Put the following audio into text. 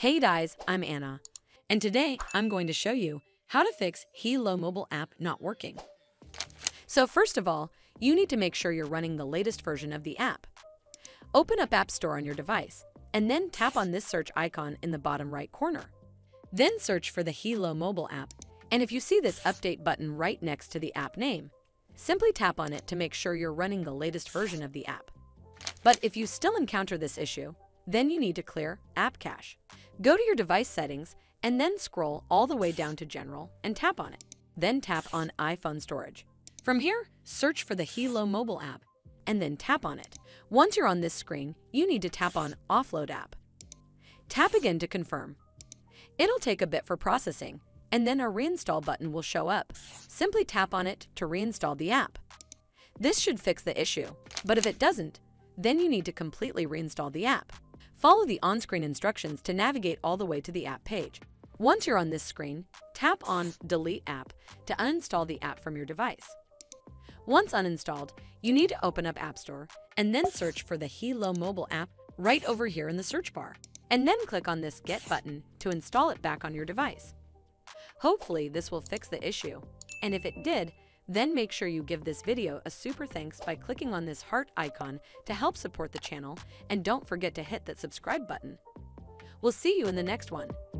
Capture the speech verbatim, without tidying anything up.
Hey guys, I'm Anna, and today I'm going to show you how to fix Healow mobile app not working. So first of all, you need to make sure you're running the latest version of the app. Open up App Store on your device, and then tap on this search icon in the bottom right corner. Then search for the Healow mobile app, and if you see this update button right next to the app name, simply tap on it to make sure you're running the latest version of the app. But if you still encounter this issue, then you need to clear App Cache. Go to your device settings and then scroll all the way down to General and tap on it. Then tap on iPhone Storage. From here, search for the Healow mobile app and then tap on it. Once you're on this screen, you need to tap on Offload App. Tap again to confirm. It'll take a bit for processing, and then a Reinstall button will show up. Simply tap on it to reinstall the app. This should fix the issue, but if it doesn't, then you need to completely reinstall the app. Follow the on-screen instructions to navigate all the way to the app page. Once you're on this screen, tap on Delete App to uninstall the app from your device. Once uninstalled, you need to open up App Store and then search for the Healow mobile app right over here in the search bar, and then click on this Get button to install it back on your device. Hopefully this will fix the issue, and if it did, then make sure you give this video a super thanks by clicking on this heart icon to help support the channel, and don't forget to hit that subscribe button. We'll see you in the next one.